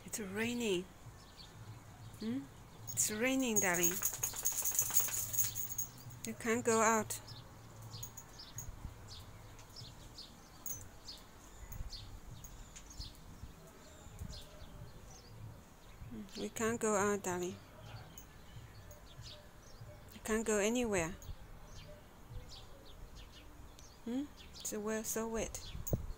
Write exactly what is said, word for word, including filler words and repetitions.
It's raining. Hmm? It's raining, darling. You can't go out. We can't go out, darling. You can't go anywhere. Hmm? It's so, well, so wet.